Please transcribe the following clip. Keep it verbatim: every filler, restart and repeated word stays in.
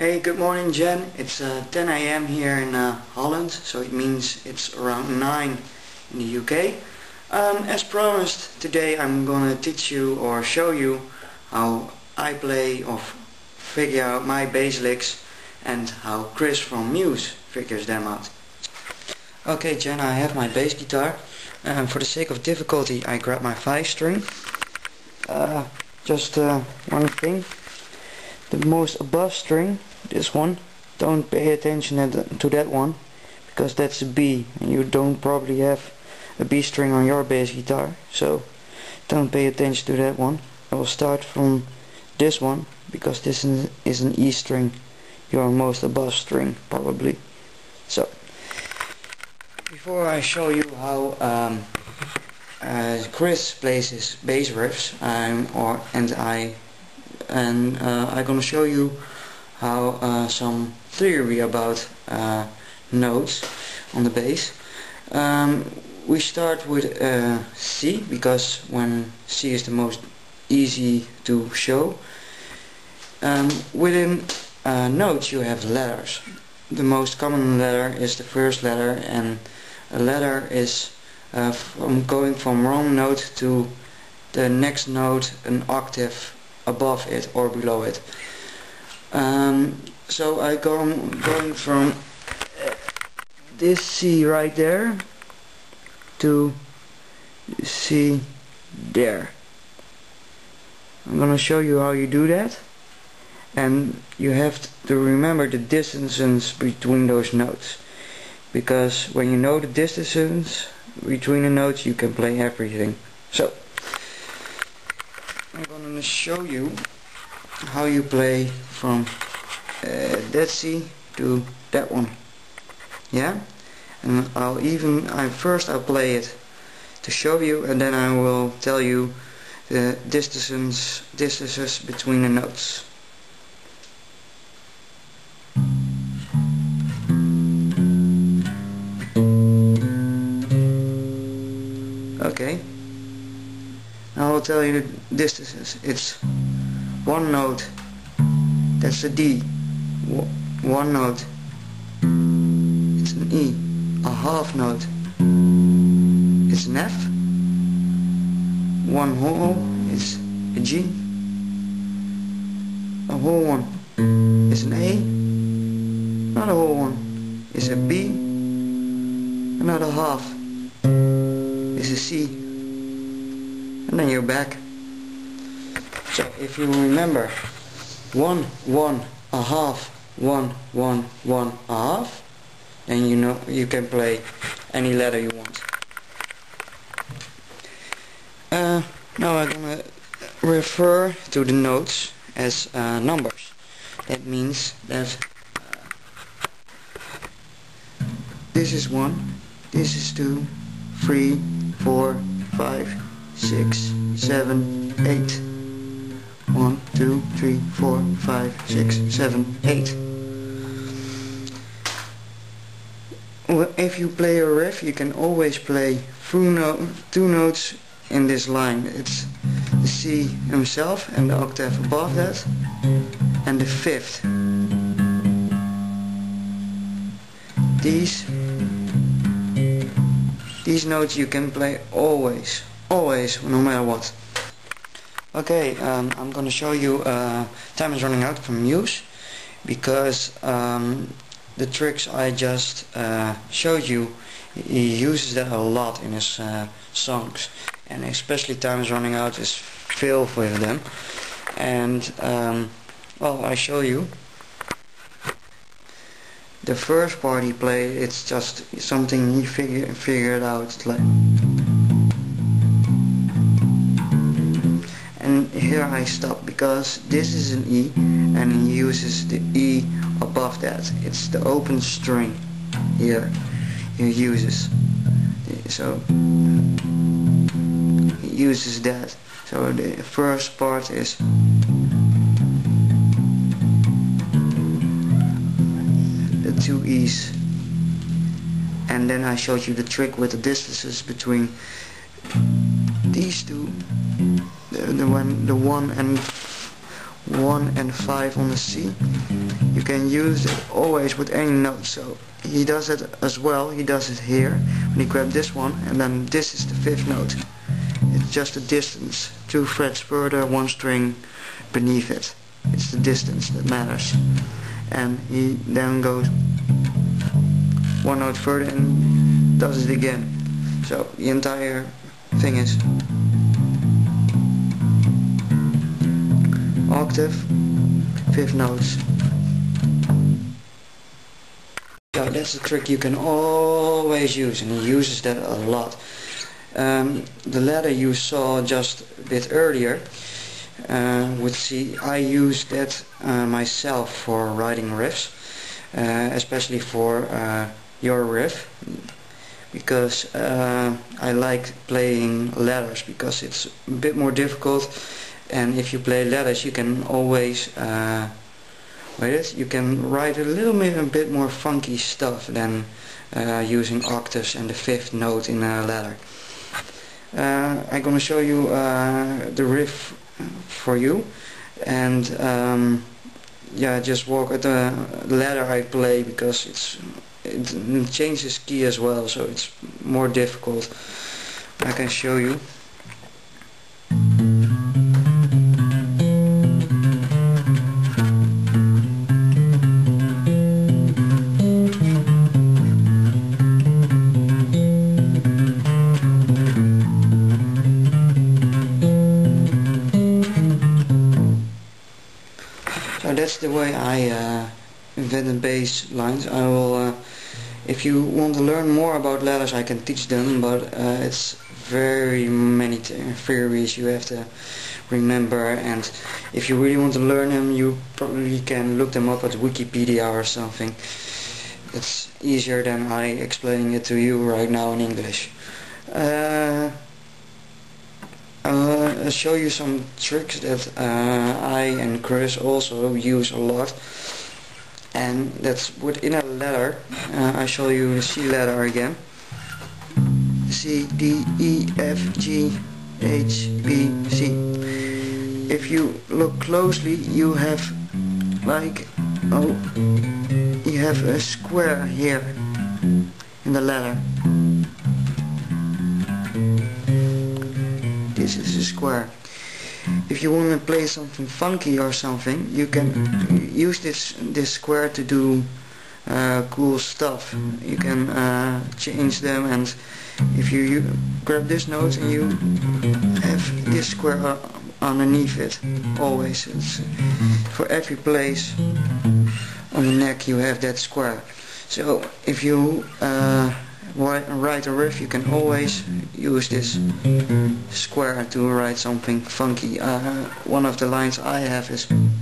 Hey, good morning, Jen. It's uh, ten A M here in uh, Holland, so it means it's around nine in the U K. Um, as promised, today I'm gonna teach you or show you how I play or figure out my bass licks and how Chris from Muse figures them out. Okay, Jen, I have my bass guitar. Um, for the sake of difficulty, I grab my five string. Uh, just uh, one thing. The most above string, this one, don't pay attention to that one, because that's a B, and you don't probably have a B string on your bass guitar, so don't pay attention to that one. I will start from this one, because this is an E string, your most above string probably. So, before I show you how um, uh, Chris plays his bass riffs, um, or and I and uh, I'm gonna show you how uh, some theory about uh, notes on the bass. Um, we start with uh, C, because when C is the most easy to show. Um, within uh, notes you have letters. The most common letter is the first letter, and a letter is uh, from going from wrong note to the next note an octave above it or below it. Um, so I go going from this C right there to C there. I'm gonna show you how you do that, and you have to remember the distances between those notes, because when you know the distance between the notes you can play everything. So I'm going to show you how you play from uh, that C to that one. Yeah? And I'll even, I first I'll play it to show you, and then I will tell you the distances, distances between the notes. Okay. Now I'll tell you the distances. It's one note, that's a D. One note, it's an E. A half note, it's an F. One whole is a G. A whole one is an A. Another whole one is a B. Another half is a C. And then you're back. So if you remember one, one, a half, one, one, one, a half, then you know you can play any letter you want. Uh, now I'm gonna refer to the notes as uh, numbers. That means that uh, this is one, this is two, three, four, five, six, seven, eight. One, two, three, four, five, six, seven, eight. Well, if you play a riff, you can always play through no two notes in this line. It's the C himself and the octave above that, and the fifth. These these notes you can play always. Always, no matter what. Okay, um, I'm gonna show you uh, Time Is Running Out from Muse, because um, the tricks I just uh, showed you, he uses that a lot in his uh, songs, and especially Time Is Running Out is filled with them. And um, well, I show you. The first part he played, it's just something he figure, figured out, like. And here I stop, because this is an E and he uses the E above that. It's the open string here he uses. So he uses that. So the first part is the two E's. And then I showed you the trick with the distances between these two. The, the one, the one and one and five on the C. You can use it always with any note, so he does it as well. He does it here when he grabs this one, and then this is the fifth note. It's just a distance, two frets further, one string beneath it. It's the distance that matters. And he then goes one note further and does it again. So the entire thing is octave, fifth notes. So that's a trick you can always use, and he uses that a lot. Um, the ladder you saw just a bit earlier uh, with C, I use that uh, myself for writing riffs, uh, especially for uh, your riff, because uh, I like playing ladders because it's a bit more difficult, and if you play ladders you can always uh, wait it, you can write a little bit a bit more funky stuff than uh, using octaves and the fifth note in a ladder. Uh, I'm gonna show you uh, the riff for you, and um, yeah, just walk at the ladder I play because it's it changes key as well, so it's more difficult. I can show you. So that's the way I uh, invented bass lines. I will, uh, if you want to learn more about ladders, I can teach them, but uh, it's very many theories you have to remember, and if you really want to learn them, you probably can look them up at Wikipedia or something. It's easier than I explaining it to you right now in English. Uh, I'll show you some tricks that uh, I and Chris also use a lot, and that's within a ladder. uh, I show you the C ladder again. C, D, E, F, G, H, B, C. If you look closely, you have like, oh, you have a square here in the ladder. This is a square. If you want to play something funky or something, you can use this this square to do uh, cool stuff. You can uh, change them, and if you, you grab this note and you have this square uh, underneath it, always. It's for every place on the neck you have that square. So if you uh, write a riff, you can always use this square to write something funky. Uh, one of the lines I have is